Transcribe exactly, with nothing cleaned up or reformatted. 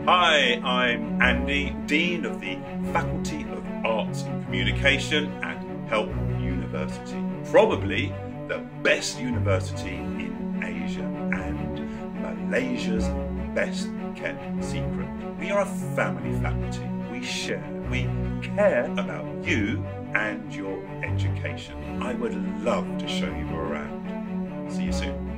Hi, I'm Andy, Dean of the Faculty of Arts and Communication at Help University. Probably the best university in Asia and Malaysia's best kept secret. We are a family faculty. We share, we care about you and your education. I would love to show you around. See you soon.